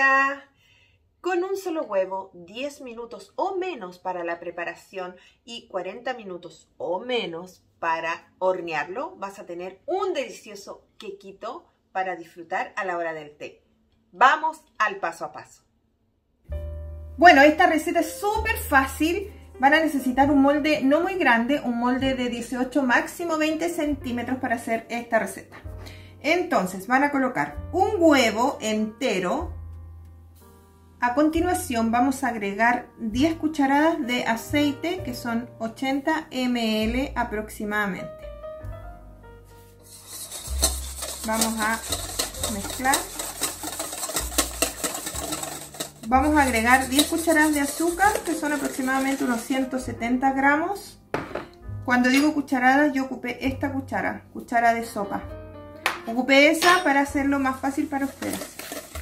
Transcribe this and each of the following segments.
Hola, con un solo huevo, 10 minutos o menos para la preparación y 40 minutos o menos para hornearlo, vas a tener un delicioso quequito para disfrutar a la hora del té. Vamos al paso a paso. Bueno, esta receta es súper fácil. Van a necesitar un molde no muy grande, un molde de 18, máximo 20 centímetros para hacer esta receta. Entonces van a colocar un huevo entero. A continuación vamos a agregar 10 cucharadas de aceite, que son 80 ml aproximadamente. Vamos a mezclar. Vamos a agregar 10 cucharadas de azúcar, que son aproximadamente unos 170 gramos. Cuando digo cucharadas, yo ocupé esta cuchara de sopa. Ocupé esa para hacerlo más fácil para ustedes.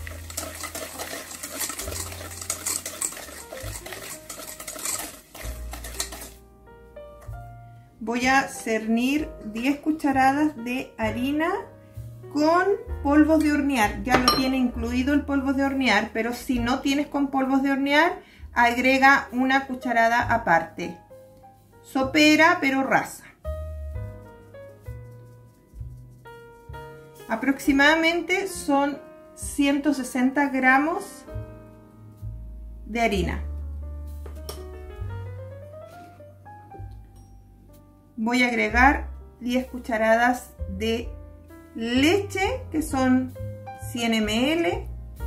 Voy a cernir 10 cucharadas de harina con polvos de hornear. Ya lo tiene incluido el polvo de hornear, pero si no tienes con polvos de hornear, agrega una cucharada aparte. Sopera, pero rasa. Aproximadamente son 160 gramos de harina. Voy a agregar 10 cucharadas de leche, que son 100 ml.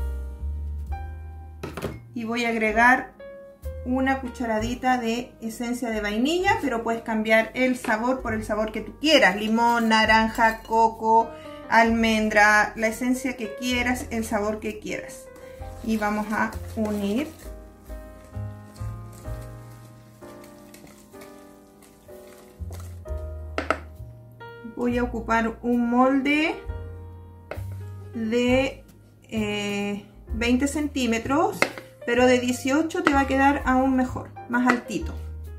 Y voy a agregar una cucharadita de esencia de vainilla, pero puedes cambiar el sabor por el sabor que tú quieras. Limón, naranja, coco, almendra, la esencia que quieras, el sabor que quieras. Y vamos a unir. Voy a ocupar un molde de 20 centímetros, pero de 18 te va a quedar aún mejor, más altito.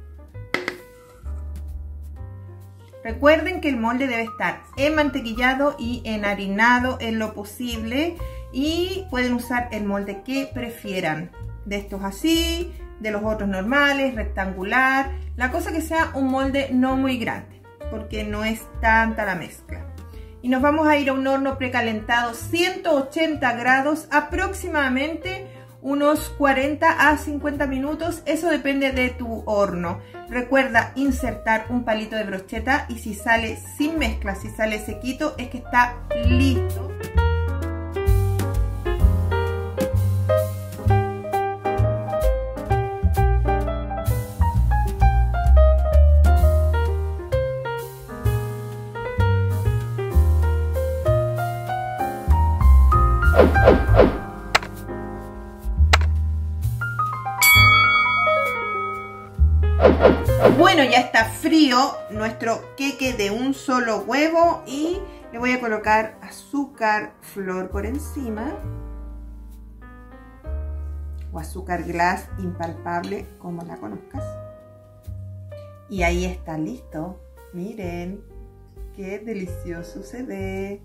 Recuerden que el molde debe estar enmantequillado y enharinado en lo posible, y pueden usar el molde que prefieran, de estos así, de los otros normales, rectangular, la cosa que sea un molde no muy grande, porque no es tanta la mezcla. Y nos vamos a ir a un horno precalentado 180 grados, aproximadamente unos 40 a 50 minutos, eso depende de tu horno. Recuerda insertar un palito de brocheta, y si sale sin mezcla, si sale sequito, es que está listo. Bueno, ya está frío nuestro queque de un solo huevo, y le voy a colocar azúcar flor por encima, o azúcar glass impalpable, como la conozcas. Y ahí está listo. Miren qué delicioso se ve.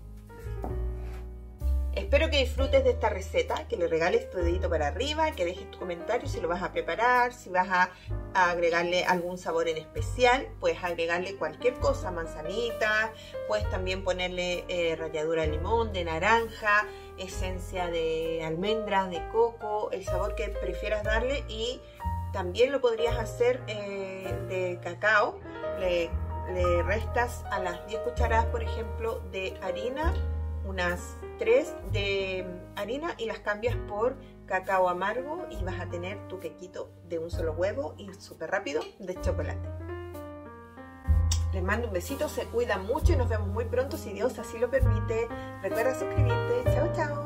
Espero que disfrutes de esta receta, que le regales tu dedito para arriba, que dejes tu comentario si lo vas a preparar, si vas a agregarle algún sabor en especial. Puedes agregarle cualquier cosa, manzanita, puedes también ponerle ralladura de limón, de naranja, esencia de almendras, de coco, el sabor que prefieras darle. Y también lo podrías hacer de cacao. Le restas a las 10 cucharadas, por ejemplo, de harina, unas 3 de harina, y las cambias por cacao amargo, y vas a tener tu quequito de un solo huevo y súper rápido de chocolate. Les mando un besito, se cuidan mucho y nos vemos muy pronto si Dios así lo permite. Recuerda suscribirte. Chao, chao.